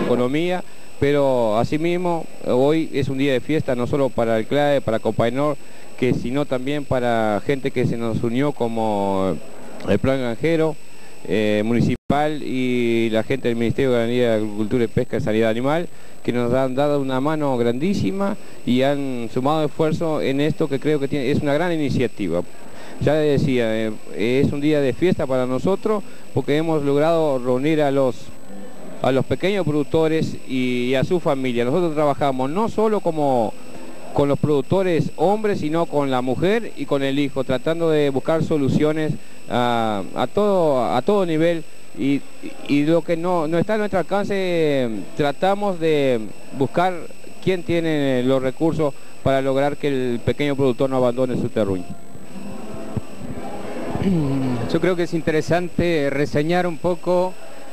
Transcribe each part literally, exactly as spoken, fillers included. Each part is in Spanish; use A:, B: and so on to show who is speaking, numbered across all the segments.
A: economía, pero asimismo hoy es un día de fiesta no solo para el CLAE, para Copainor, que sino también para gente que se nos unió como el Plan Granjero eh, Municipal y la gente del Ministerio de Ganadería, Agricultura y Pesca y Sanidad Animal, que nos han dado una mano grandísima y han sumado esfuerzo en esto que creo que tiene, es una gran iniciativa. Ya decía, eh, es un día de fiesta para nosotros porque hemos logrado reunir a los, a los pequeños productores y, y a su familia. Nosotros trabajamos no solo como con los productores hombres, sino con la mujer y con el hijo, tratando de buscar soluciones a, a, todo, a todo nivel. Y, y lo que no, no está a nuestro alcance, tratamos de buscar quién tiene los recursos para lograr que el pequeño productor no abandone su terruño.
B: Yo creo que es interesante reseñar un poco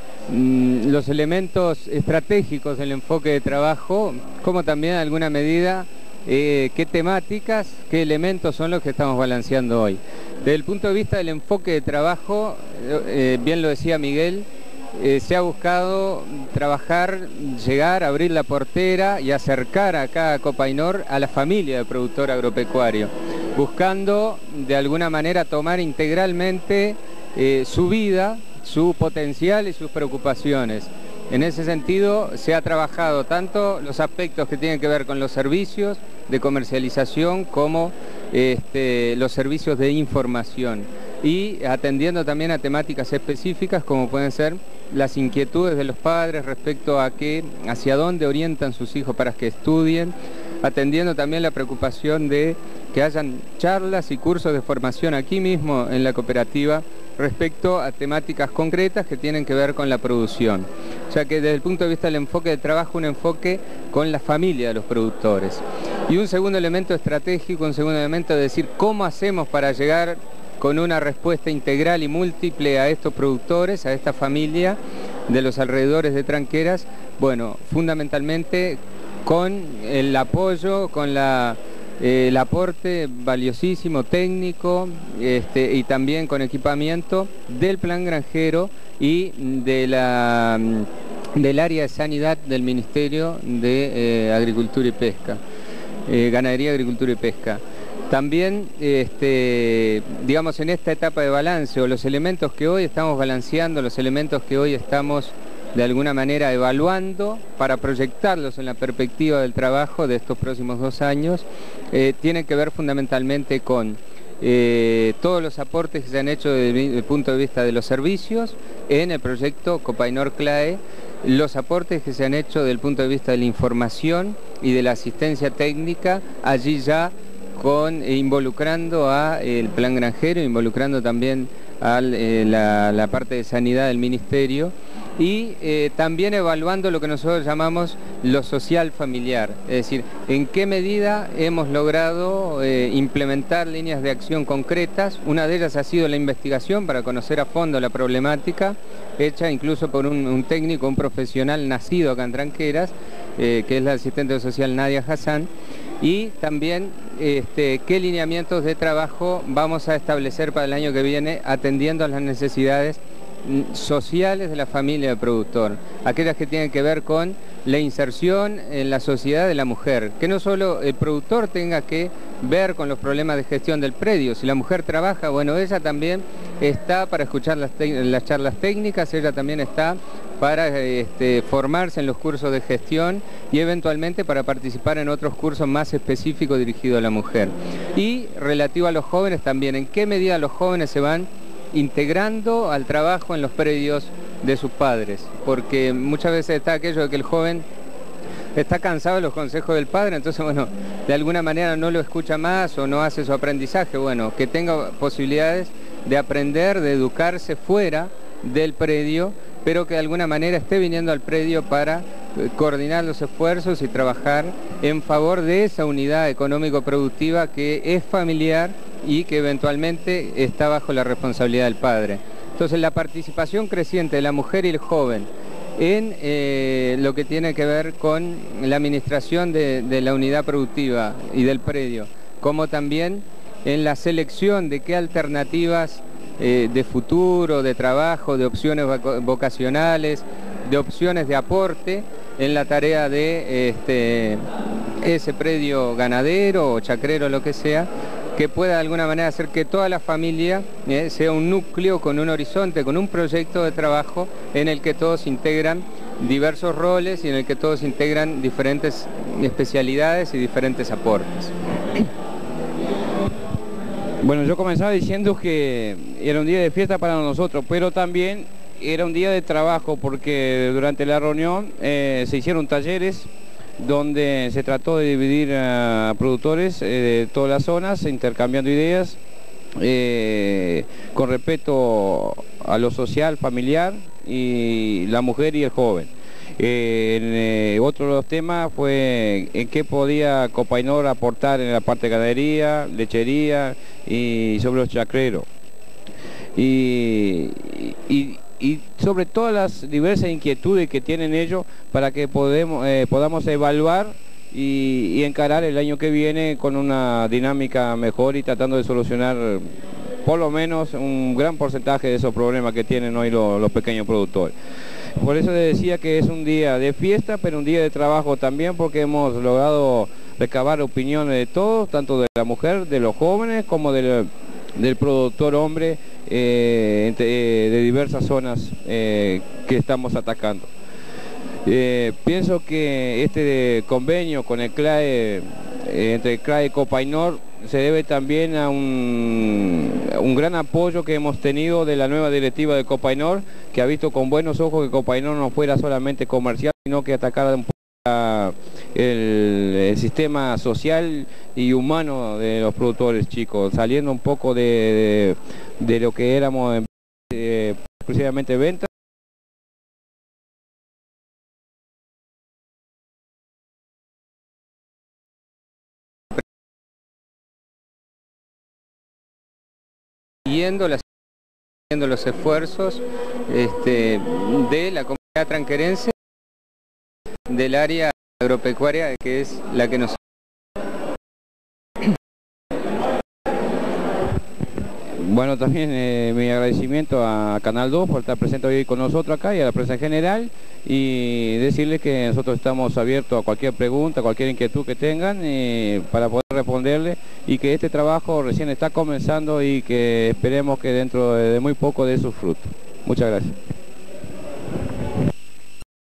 B: mmm, los elementos estratégicos del enfoque de trabajo, como también en alguna medida eh, qué temáticas, qué elementos son los que estamos balanceando hoy. Desde el punto de vista del enfoque de trabajo, eh, bien lo decía Miguel, eh, se ha buscado trabajar, llegar, abrir la portera y acercar acá a Copainor a la familia del productor agropecuario, buscando de alguna manera tomar integralmente eh, su vida, su potencial y sus preocupaciones. En ese sentido se ha trabajado tanto los aspectos que tienen que ver con los servicios de comercialización como este, los servicios de información y atendiendo también a temáticas específicas como pueden ser las inquietudes de los padres respecto a qué, hacia dónde orientan sus hijos para que estudien, atendiendo también la preocupación de que hayan charlas y cursos de formación aquí mismo en la cooperativa respecto a temáticas concretas que tienen que ver con la producción. O sea que desde el punto de vista del enfoque de trabajo, un enfoque con la familia de los productores. Y un segundo elemento estratégico, un segundo elemento de decir cómo hacemos para llegar con una respuesta integral y múltiple a estos productores, a esta familia de los alrededores de Tranqueras, bueno, fundamentalmente con el apoyo, con la... Eh, el aporte valiosísimo técnico este, y también con equipamiento del Plan Granjero y de la, del área de sanidad del Ministerio de eh, Agricultura y Pesca, eh, Ganadería, Agricultura y Pesca. También, este, digamos, en esta etapa de balance, o los elementos que hoy estamos balanceando, los elementos que hoy estamos de alguna manera evaluando para proyectarlos en la perspectiva del trabajo de estos próximos dos años, eh, tienen que ver fundamentalmente con eh, todos los aportes que se han hecho desde el punto de vista de los servicios en el proyecto Copainor CLAE, los aportes que se han hecho desde el punto de vista de la información y de la asistencia técnica, allí ya con, eh, involucrando a el Plan Granjero, involucrando también a eh, la, la parte de sanidad del Ministerio, y eh, también evaluando lo que nosotros llamamos lo social familiar, es decir, en qué medida hemos logrado eh, implementar líneas de acción concretas. Una de ellas ha sido la investigación para conocer a fondo la problemática, hecha incluso por un, un técnico, un profesional nacido acá en Tranqueras, eh, que es la asistente social Nadia Hassan, y también este, qué lineamientos de trabajo vamos a establecer para el año que viene atendiendo a las necesidades sociales de la familia del productor, aquellas que tienen que ver con la inserción en la sociedad de la mujer, que no solo el productor tenga que ver con los problemas de gestión del predio, si la mujer trabaja, bueno, ella también está para escuchar las, las charlas técnicas, ella también está para este, formarse en los cursos de gestión y eventualmente para participar en otros cursos más específicos dirigidos a la mujer. Y relativo a los jóvenes también, en qué medida los jóvenes se van integrando al trabajo en los predios de sus padres, porque muchas veces está aquello de que el joven está cansado de los consejos del padre, entonces bueno, de alguna manera no lo escucha más o no hace su aprendizaje, bueno, que tenga posibilidades de aprender, de educarse fuera del predio, pero que de alguna manera esté viniendo al predio para coordinar los esfuerzos y trabajar en favor de esa unidad económico-productiva que es familiar y que eventualmente está bajo la responsabilidad del padre. Entonces la participación creciente de la mujer y el joven en eh, lo que tiene que ver con la administración de, de la unidad productiva y del predio, como también en la selección de qué alternativas eh, de futuro, de trabajo, de opciones vocacionales, de opciones de aporte, en la tarea de este, ese predio ganadero o chacrero, lo que sea, que pueda de alguna manera hacer que toda la familia eh, sea un núcleo con un horizonte, con un proyecto de trabajo en el que todos integran diversos roles y en el que todos integran diferentes especialidades y diferentes aportes.
A: Bueno, yo comenzaba diciendo que era un día de fiesta para nosotros, pero también era un día de trabajo porque durante la reunión eh, se hicieron talleres donde se trató de dividir a productores eh, de todas las zonas, intercambiando ideas eh, con respeto a lo social, familiar, y la mujer y el joven. Eh, en, eh, otro de los temas fue en qué podía Copainor aportar en la parte de ganadería, lechería y sobre los chacreros. Y, y, y sobre todas las diversas inquietudes que tienen ellos para que podemos, eh, podamos evaluar y, y encarar el año que viene con una dinámica mejor y tratando de solucionar por lo menos un gran porcentaje de esos problemas que tienen hoy los, los pequeños productores. Por eso les decía que es un día de fiesta, pero un día de trabajo también, porque hemos logrado recabar opiniones de todos, tanto de la mujer, de los jóvenes, como del, del productor hombre eh, entre, eh, de diversas zonas eh, que estamos atacando. Eh, pienso que este convenio con el CLAE, eh, entre el CLAE y Copainor, se debe también a un, un gran apoyo que hemos tenido de la nueva directiva de Copainor, que ha visto con buenos ojos que Copainor no fuera solamente comercial, sino que atacara un poco a el, el sistema social y humano de los productores chicos, saliendo un poco de, de, de lo que éramos eh, exclusivamente ventas.
B: Siguiendo, las, siguiendo los esfuerzos este, de la comunidad tranquerense, del área agropecuaria, que es la que nos...
A: Bueno, también eh, mi agradecimiento a Canal dos por estar presente hoy con nosotros acá y a la prensa en general, y decirles que nosotros estamos abiertos a cualquier pregunta, cualquier inquietud que tengan eh, para poder responderle, y que este trabajo recién está comenzando y que esperemos que dentro de muy poco dé sus frutos. Muchas gracias.